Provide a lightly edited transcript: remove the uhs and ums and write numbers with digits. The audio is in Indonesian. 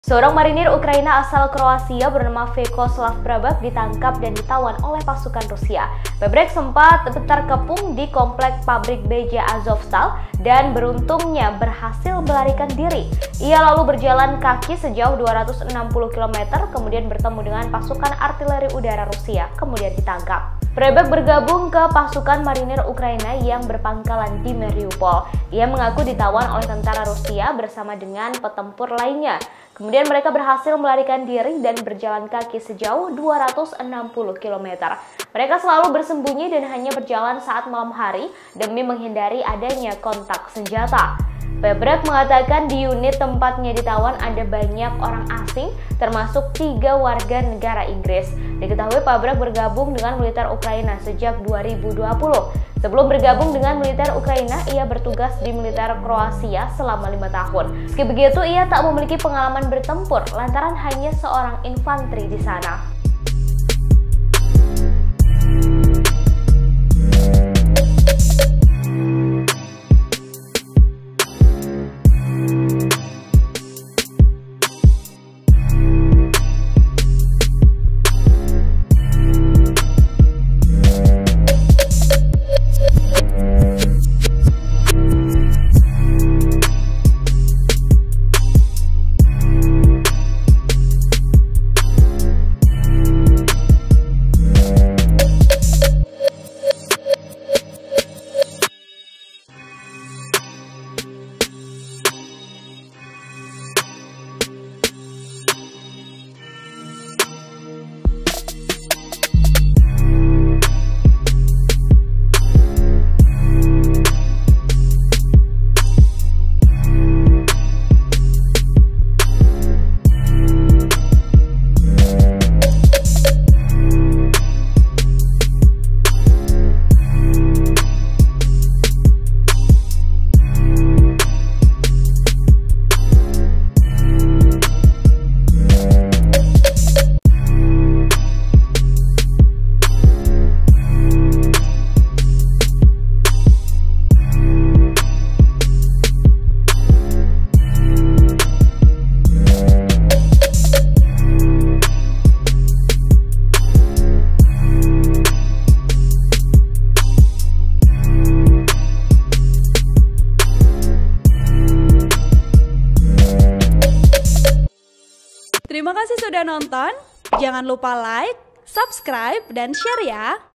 Seorang marinir Ukraina asal Kroasia bernama Vyacheslav Brabak ditangkap dan ditawan oleh pasukan Rusia. Brabak sempat terkepung di komplek pabrik baja Azovstal dan beruntungnya berhasil melarikan diri. Ia lalu berjalan kaki sejauh 260 km kemudian bertemu dengan pasukan artileri udara Rusia, kemudian ditangkap. Brabak bergabung ke pasukan marinir Ukraina yang berpangkalan di Mariupol. Ia mengaku ditawan oleh tentara Rusia bersama dengan petempur lainnya. Kemudian mereka berhasil melarikan diri dan berjalan kaki sejauh 260 km. Mereka selalu bersembunyi dan hanya berjalan saat malam hari demi menghindari adanya kontak senjata. Brabak mengatakan di unit tempatnya ditawan ada banyak orang asing, termasuk 3 warga negara Inggris. Diketahui Brabak bergabung dengan militer Ukraina sejak 2020. Sebelum bergabung dengan militer Ukraina, ia bertugas di militer Kroasia selama 5 tahun. Meski begitu, ia tak memiliki pengalaman bertempur lantaran hanya seorang infanteri di sana. Terima kasih sudah nonton. Jangan lupa like, subscribe, dan share ya.